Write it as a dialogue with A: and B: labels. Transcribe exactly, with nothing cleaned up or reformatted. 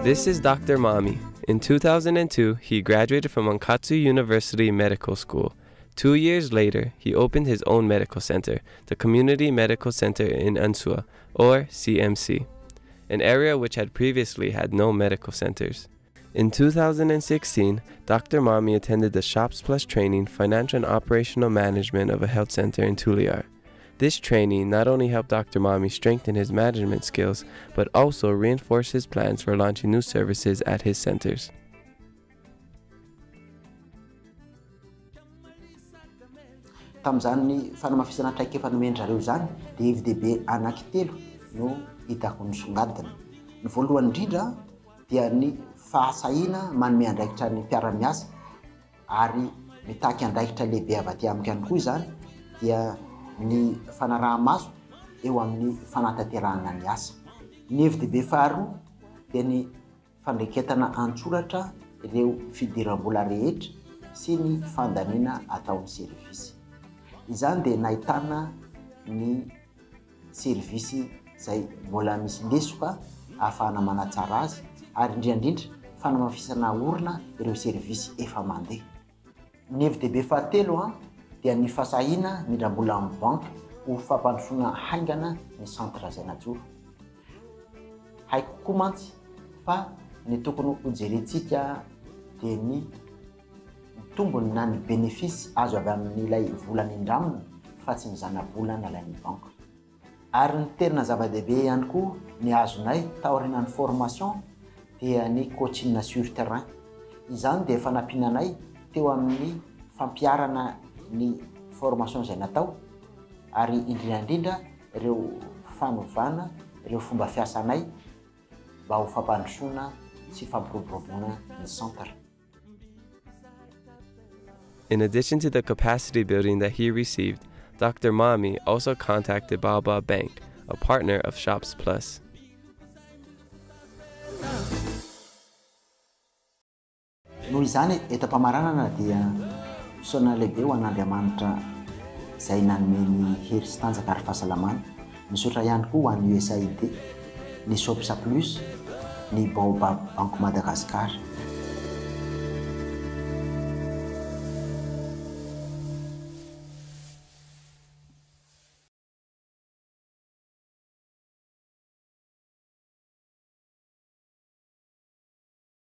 A: This is Doctor Mami. In two thousand two, he graduated from Ankatsu University Medical School. Two years later, he opened his own medical center, the Community Medical Center in Ansua, or C M C, an area which had previously had no medical centers. In two thousand sixteen, Doctor Mami attended the Shops Plus training, Financial and Operational Management of a Health Center in Tuliar. This training not only helped Doctor Mami strengthen his management skills, but also reinforce his plans for launching new services at his centers.
B: Tamzany fanamafisana traika efa nomendrareo zany dia F D B anankitelo no hitako nisongadina. Ny voalohany indrindra dia ny fahasahina manome andraikitra ny mpiara-miasa ary mitaky andraikitra lehibe avy aty amiko ihany koa izany dia ny fanaraha-maso eo amin'ny fanatanterahana ny asa. Ny F D B faharoa dia ny fandraiketana antsoratra ireo fidiram-bola rehetra sy ny fandaniana ataon'ny servisy. Izany dia nahitana ny servisy izay mbola misy lesoka ahafahana manatsara azy ary indrindra fanamafisana orina ireo servisy efa mandeha. Ny F D B fahatelo dia ny fasahina midram-bola amin'ny banka ho fampandrosoana haingana ny centre izay najoro. Haiko koa mantsy fa ny tokony hojerentsika dia ny tombony na ny bénéfice azo avy amin'ilay volany indramina fa tsy mizana-bola nalain'ny banka. Ary ny tena zava-dehibe ihany koa ny azonay taorian'ny formation dia ny coaching sur terrain. Izany dia fanampinanay teo amin'ny fampiarana ny formation izay natao ary indrindrandrindra ireo fanovana ireo fomba fiasanay mba ho fampandrosoana sy fampiroboroboana ny centre.
A: In addition to the capacity building that he received, Doctor Mami also contacted Baobab Bank, a partner of Shops Plus.
B: Noho izany etam-pamaranana dia soana lehibe ho an'Andriamanitra izay nanome ny hery sy tanjaka ary fahasalamana. Misaotra ihany koa ho an'ny U S A I D, ny Shops Plus, ny Baobab Bank Madagascar.